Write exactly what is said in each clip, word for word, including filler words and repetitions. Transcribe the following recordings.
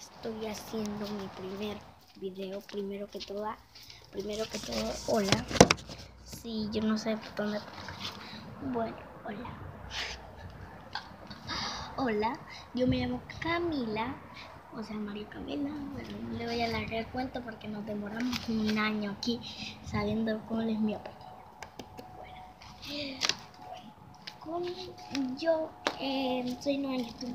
estoy haciendo mi primer video. Primero que todo, primero que todo, hola. Sí, yo no sé por dónde. Bueno, hola. Hola, yo me llamo Camila, o sea, María Camila. Bueno, no le voy a alargar el cuento porque nos demoramos un año aquí sabiendo cuál es mi apellido. Bueno, con yo eh, soy nueva en YouTube.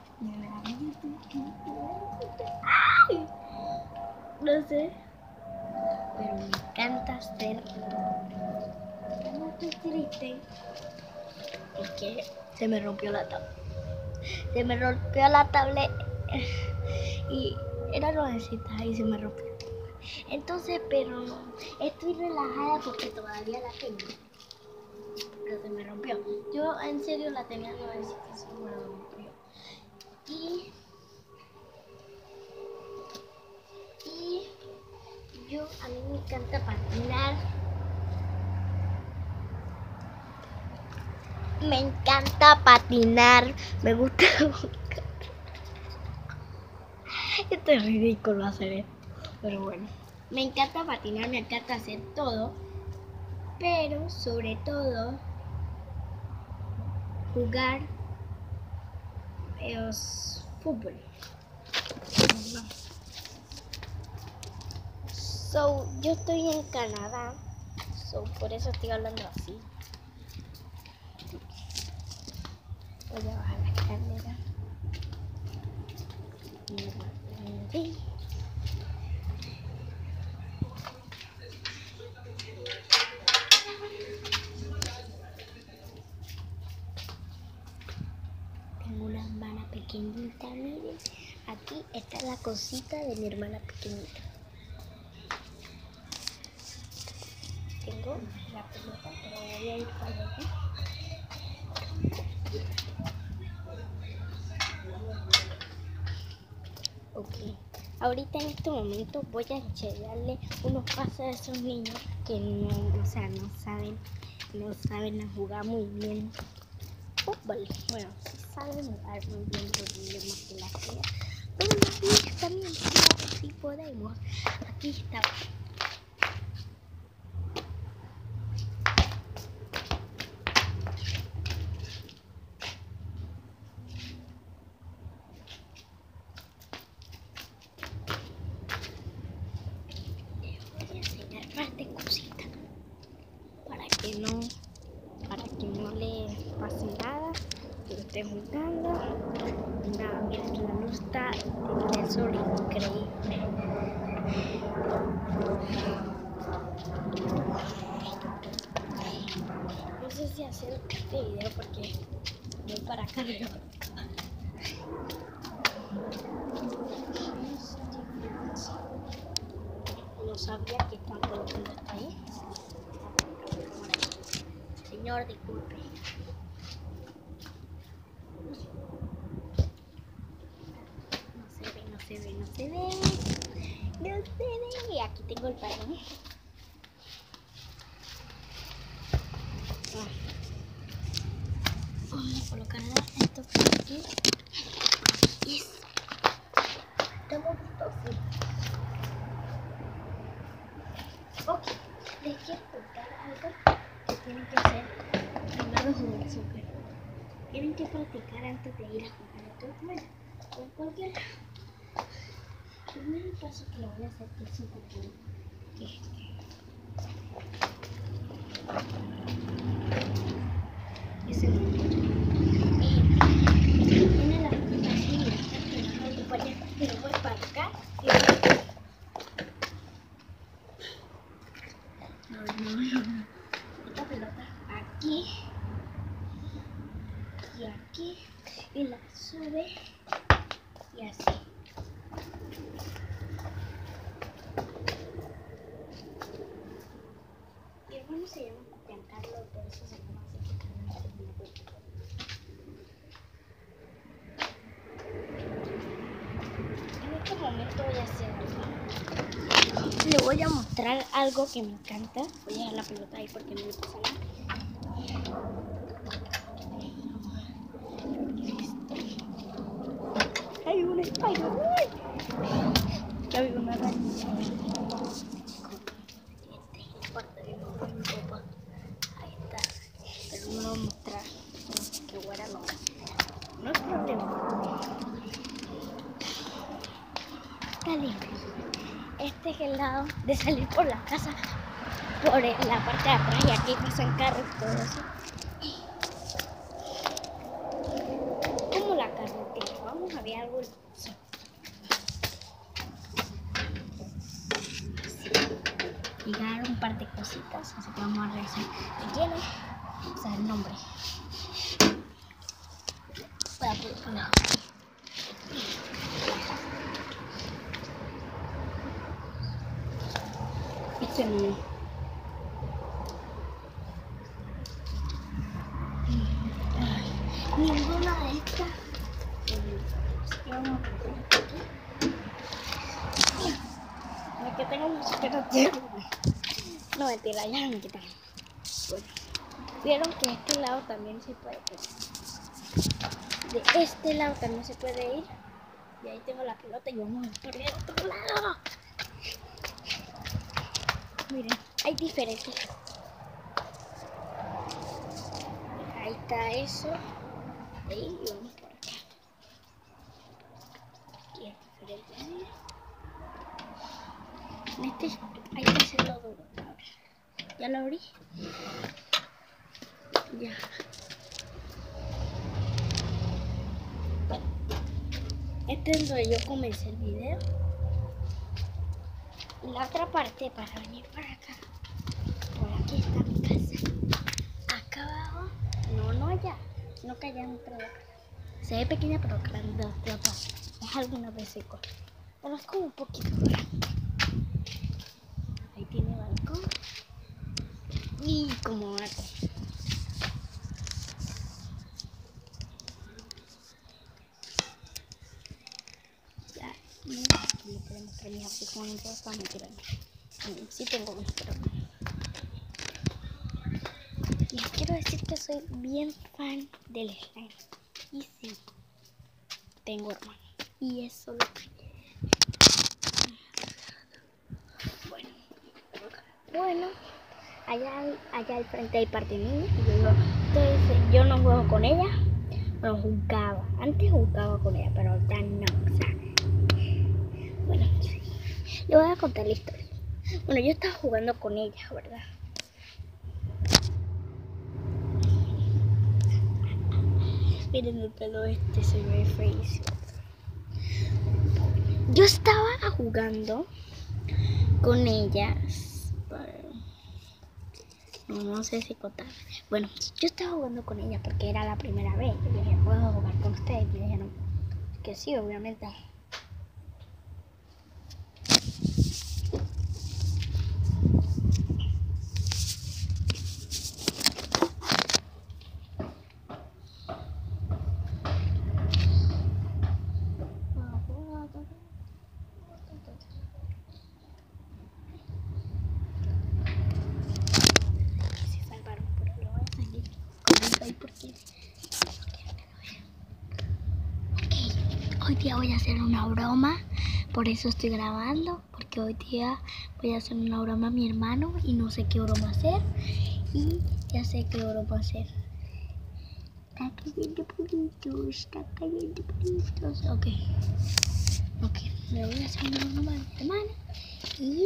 ¡Ay! No sé, pero me encanta hacer todo. No estoy triste, es que se me rompió la tablet. Se me rompió la tablet y era nuevecita y se me rompió. Entonces, pero estoy relajada porque todavía la tengo. Pero se me rompió. Yo en serio la tenía nuevecita y se me rompió. Y, y yo, a mí me encanta patinar. Me encanta patinar. Me gusta. Esto es ridículo hacer esto. Pero bueno. Me encanta patinar, me encanta hacer todo. Pero sobre todo jugar es fútbol. So, yo estoy en Canadá. So, por eso estoy hablando así. Voy a bajar la cámara. Sí. Tengo una hermana pequeñita, miren. Aquí está la cosita de mi hermana pequeñita. Tengo la pelota, pero voy a ir para allá. Ok, ahorita en este momento voy a enseñarle unos pasos a esos niños que no, o sea, no saben, no saben jugar muy bien fútbol. Bueno, sí saben jugar muy bien los niños más que las niñas, pero los niños también sí, sí podemos. Aquí está. Parte cosita para que no para que no le pase nada, que lo esté jugando. Nada, mira que la luz está de sol increíble. No sé si hacer este video porque voy para acá, pero no sabía que tanto lo que está ahí. Señor, disculpe. No se ve, no se ve, no se ve. No se ve. Y aquí tengo el balón. Ah. Vamos a colocar esto por aquí. Y estamos listos. Ok, les quiero contar algo que tienen que hacer primero jugar soccer. Tienen que practicar antes de ir a jugar. Entonces, bueno, con cualquier primer paso que lo voy a hacer que es súper bueno, que es ese y tiene la pelota así, mira, no te pones y lo voy para acá y no, no, no. Esta pelota aquí y aquí y la sube y así. Mi hermano se llama Giancarlo, por eso se llama así, porque no es mi abuelo. En este momento voy a hacer algo. Le voy a mostrar algo que me encanta. Voy a dejar la pelota ahí porque no me pasa nada. Hay un Spider-Man. está limpio. Este es el lado de salir por la casa, por la parte de atrás, y aquí pasan carros y todo eso. Como la carretera, vamos a ver algo hermoso. Llegaron un par de cositas, así que vamos a revisar qué tiene, o sea, el nombre. Voy a ponerlo. Este no. Ay, ninguna de estas. Es que tengo mucho que no tiene. No, mentira, ya me quitaron. Bueno, vieron que este lado también se puede ir. De este lado también se puede ir. Y ahí tengo la pelota y vamos por el otro lado. Miren, hay diferentes. Ahí está eso. Ahí y vamos por acá. Aquí es diferente. En este hay que hacerlo duro. ¿Ya lo abrí? Ya. Este es donde yo comencé el video. Y la otra parte para venir para acá. Por aquí está mi casa. Acá abajo. No, no allá. No que allá dentro de la casa. Se ve pequeña pero grande. Es algunas veces igual. Pero es como un poquito grande. Ahí tiene balcón. Y como algo. Ya. Y le puedo mostrar mis aplicaciones. No para mentir. Sí tengo mis problemas. Les quiero decir que soy bien fan del slime. Y sí, tengo hermano. Y eso lo que... Bueno, bueno, allá, allá al frente hay parte mía. Entonces yo no juego con ella. Bueno, jugaba. Antes jugaba con ella, pero ahorita no. O sea, bueno, sí. Le voy a contar la historia. Bueno, yo estaba jugando con ella, ¿verdad? Miren el pelo este, se ve feísimo. Yo estaba jugando con ellas. No, no sé si contar. Bueno, yo estaba jugando con ella porque era la primera vez. Yo dije, ¿puedo jugar con ustedes? Y me dijeron que sí, obviamente. Hoy día voy a hacer una broma, por eso estoy grabando, porque hoy día voy a hacer una broma a mi hermano y no sé qué broma hacer. Y ya sé qué broma hacer. Está cayendo puritos, está cayendo puritos. Ok, ok, me voy a hacer una broma a mi hermano y...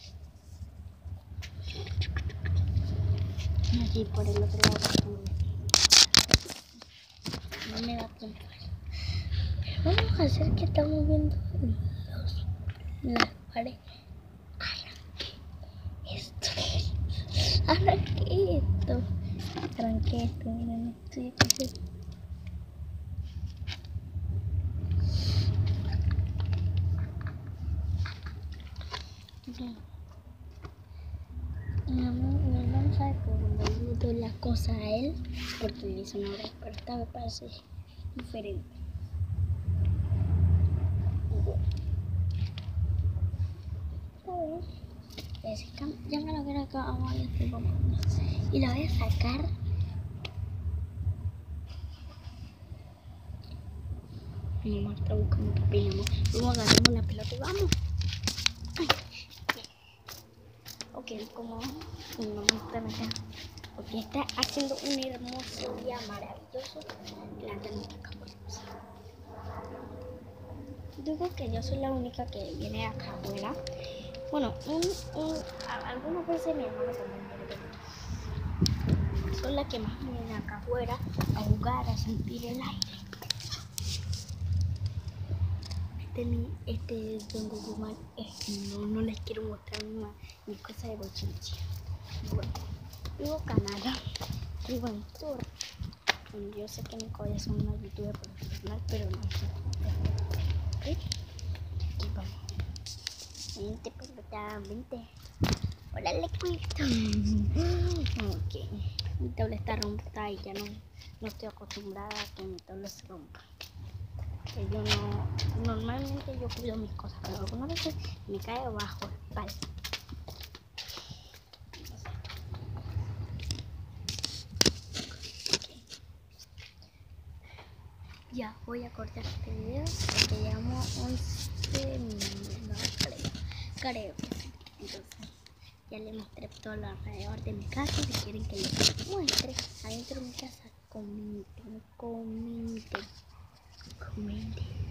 Aquí por el otro lado. No me da tiempo. Vamos a hacer que estamos viendo los, las paredes. Arranqué esto. Arranqué esto. Arranqué esto. Miren, estoy aquí. Mi hermano sabe que cuando yo le doy las cosas a él, porque le hizo una obra, pero esta me parece diferente. Ya me lo quiero acá, vamos a hacer como y la voy a sacar. Mi mamá está buscando papel, vamos a agarramos la pelota y vamos. Ay. Ok, como mi mamá está acá, porque está haciendo un hermoso día maravilloso. La tenemos acá por eso. digo que yo soy la única que viene acá afuera. Bueno, un, un, a- algunas veces mi hermano también viene. Soy la que más viene acá afuera a jugar, a sentir el aire. Este, mi, este es donde yo más, eh, no, no les quiero mostrar mi, mi cosa de bochinche. Bueno, vivo Canadá, vivo en Tour. Yo sé que mi colla es una youtuber profesional, pero no sé. ¿Okay? Aquí vamos. Vente, pelota, vente. Hola, le cuento. Ok. Mi tabla está rompa y ya no, no estoy acostumbrada a que mi tabla se rompa. Que yo no, normalmente yo cuido mis cosas, pero algunas veces me cae bajo el palo. Okay. Ya voy a cortar este video porque llevamos once minutos, no creo, creo que sí. Entonces ya le mostré todo lo alrededor de mi casa. Si quieren que les muestre adentro de mi casa, comenten, comenten, comenten.